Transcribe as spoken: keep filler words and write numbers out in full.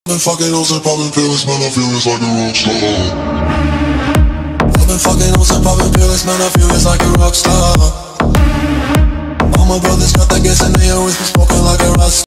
Been fucking hoes and popping pills, man, I feel it's like a rock star. I've been fucking hoes and popping pills, man, I feel it's like a rock star. All my brothers got that gas and they always been smoking like a rock star.